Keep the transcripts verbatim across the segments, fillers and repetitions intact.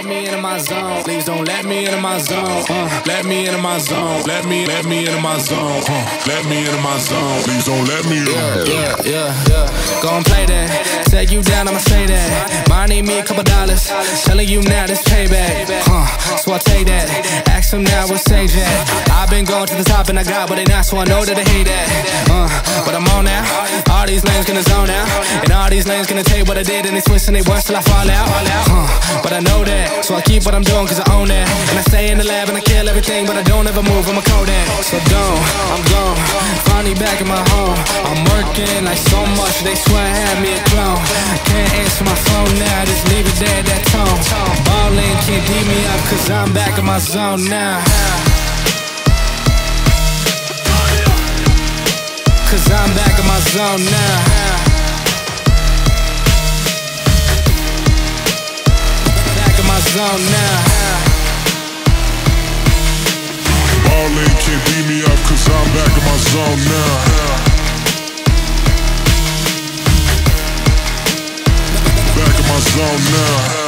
me into my zone. Please don't let me into my zone. Uh, let me into my zone. Let me, let me into my zone. Uh, let me into my zone. Please don't let me into my zone. Yeah, yeah, yeah. Go and play that. Take you down, I'ma say that. Might need me a couple dollars. Telling you now this payback. Huh, so I take that. Ask them now what's Sage at. I've been going to the top and I got what they not, so I know that they hate that. Uh, but I'm on now. All these lanes gonna zone out. And all these lanes gonna take what I did and they twist and they worse till I fall out. Uh, but I know that, so I keep what I'm doing cause I own that. And I stay in the lab and I kill everything, but I don't ever move, I'm a Kodak. So don't, I'm gone, finally back in my home. I'm working like so much, they swear I had me a clone. Can't answer my phone now, just leave it there, that tone. Ballin' can't beat me up cause I'm back in my zone now. Cause I'm back in my zone now. Back in my zone now. Ballin' can't beat me up cause I'm back in my zone now. Back in my zone now.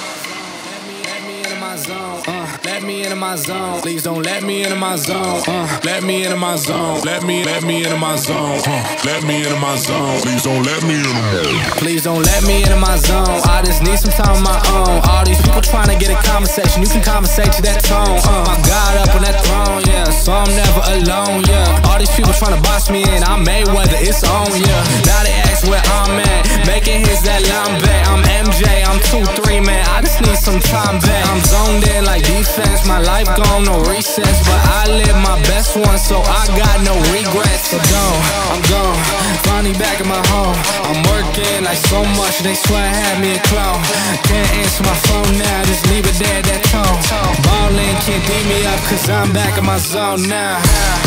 Let me into my zone. Please don't let me into my zone. Uh, let me into my zone. Let me, let me into my zone. Uh, let me into my zone. Please don't let me into my zone. Please don't let me into my zone. I just need some time of my own. All these people trying to get a conversation. You can conversate to that tone. Uh, my God up on that throne, yeah. So I'm never alone, yeah. All these people trying to box me in. I'm Mayweather, it's on, yeah. Now they ask where I'm at. Making hits that line back. I'm M J, I'm two three, man. I just need some time back. I'm zoned in like defense. My life gone, no recess, but I live my best one, so I got no regrets. So gone, I'm gone, finally back in my home. I'm working like so much, they swear I had me a clone. Can't answer my phone now, just leave it there, that tone. Ballin' can't beat me up, cause I'm back in my zone now.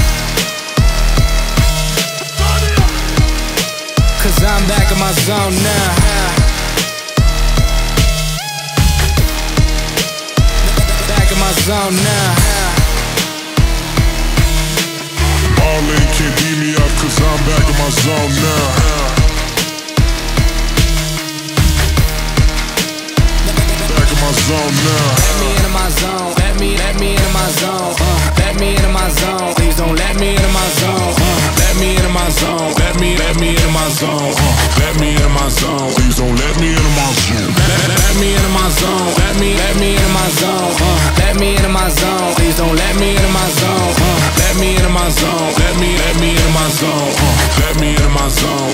Cause I'm back in my zone now. My zone now. Ballin' can't beat me up cause I'm back in my zone now. Back in my zone now. Let me into my zone. Let me, let me into my zone. Uh, let me into my zone. Please don't let me into my zone. Uh, let me into my zone. Let me, let me into my zone. Uh, let me into my zone. Please don't let me into my zone. Let, let, let me into my zone. Let me, let me into my zone. Uh, let me into my zone. Please don't let me into my zone. Uh, let me into my zone. Let me, let me into my zone. Uh, let me into my zone.